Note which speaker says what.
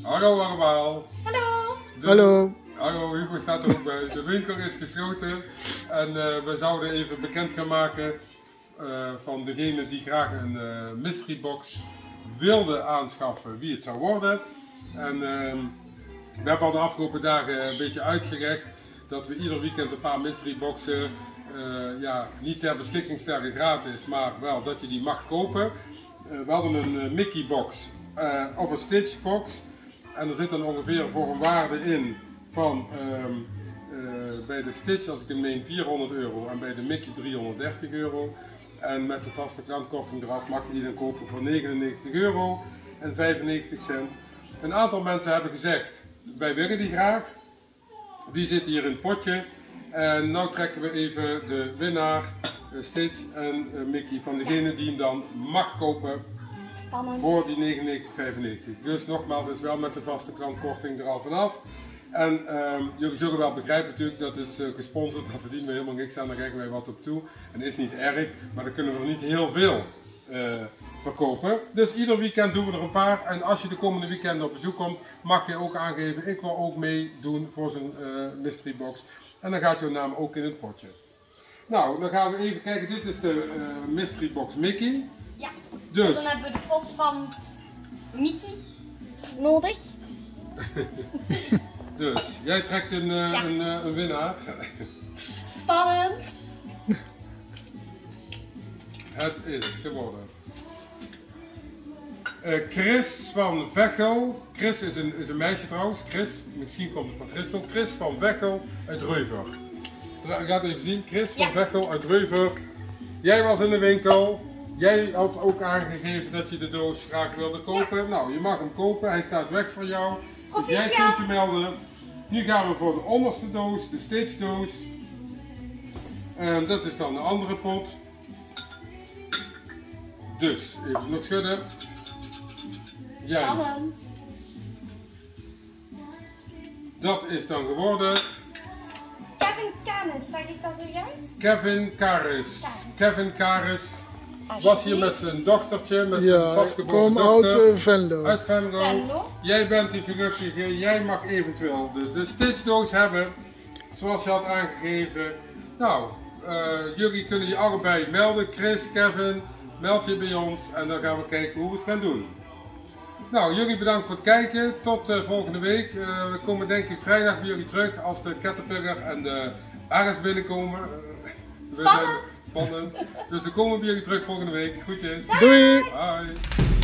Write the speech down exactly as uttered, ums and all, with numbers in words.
Speaker 1: Hallo allemaal.
Speaker 2: Hallo.
Speaker 1: De,
Speaker 3: Hallo.
Speaker 1: Hallo, Hugo staat er ook bij. De winkel is gesloten en uh, we zouden even bekend gaan maken uh, van degene die graag een uh, mystery box wilde aanschaffen, wie het zou worden. En uh, we hebben al de afgelopen dagen een beetje uitgelegd dat we ieder weekend een paar mystery boxen uh, ja, niet ter beschikking stellen gratis, maar wel dat je die mag kopen. Uh, we hadden een uh, Mickey box uh, of een Stitch box en er zit dan ongeveer voor een waarde in van um, uh, bij de Stitch, als ik hem neem, vierhonderd euro en bij de Mickey driehonderddertig euro. En met de vaste klantkorting eraf mag je die dan kopen voor negenennegentig euro en vijfennegentig cent. Een aantal mensen hebben gezegd, wij willen die graag. Die zit hier in het potje. En nu trekken we even de winnaar, uh, Stitch en uh, Mickey, van degene die hem dan mag kopen.
Speaker 2: Spannend.
Speaker 1: Voor die negenennegentig vijfennegentig. Dus nogmaals, is wel met de vaste klantkorting er al vanaf. En um, jullie zullen wel begrijpen natuurlijk, dat is uh, gesponsord, daar verdienen we helemaal niks aan, daar krijgen wij wat op toe. En dat is niet erg, maar dan kunnen we er niet heel veel uh, verkopen. Dus ieder weekend doen we er een paar. En als je de komende weekend op bezoek komt, mag je ook aangeven, ik wil ook meedoen voor zo'n uh, mystery box. En dan gaat jouw naam ook in het potje. Nou, dan gaan we even kijken, dit is de uh, mystery box Mickey.
Speaker 2: Ja,
Speaker 1: dus.
Speaker 2: En dan hebben we de pot van Mickey nodig.
Speaker 1: Dus, jij trekt een, uh,
Speaker 2: ja.
Speaker 1: een, uh, een winnaar.
Speaker 2: Spannend.
Speaker 1: Het is geworden uh, Chris van Vechel. Chris is een, is een meisje trouwens. Chris, misschien komt het van Christel. Chris van Vechel uit Reuver. Je gaat even zien, Chris van ja. Vechel uit Reuver. Jij was in de winkel. Jij had ook aangegeven dat je de doos graag wilde kopen. Ja. Nou, je mag hem kopen. Hij staat weg voor jou. Dus jij kunt je melden. Nu gaan we voor de onderste doos, de Stitch doos. En dat is dan de andere pot. Dus, even nog schudden. Jij.
Speaker 2: Spannend.
Speaker 1: Dat is dan geworden
Speaker 2: Kevin Karis, zeg ik dat zojuist?
Speaker 1: Kevin Karis. Kevin Karis was hier met zijn dochtertje, met zijn
Speaker 3: ja,
Speaker 1: pasgeboren
Speaker 3: kom
Speaker 1: dochter.
Speaker 3: uit uh, Venlo.
Speaker 1: Uit Venlo.
Speaker 2: Venlo.
Speaker 1: Jij bent die gelukkige, jij mag eventueel dus de Stitch doos hebben, zoals je had aangegeven. Nou, uh, jullie kunnen je allebei melden, Chris, Kevin, meld je bij ons en dan gaan we kijken hoe we het gaan doen. Nou, jullie bedankt voor het kijken, tot uh, volgende week. Uh, we komen denk ik vrijdag bij jullie terug als de Caterpillar en de Ares binnenkomen. Uh,
Speaker 2: Spannend!
Speaker 1: Spannend. Dus dan komen we bij jullie terug volgende week. Groetjes.
Speaker 3: Doei!
Speaker 1: Bye!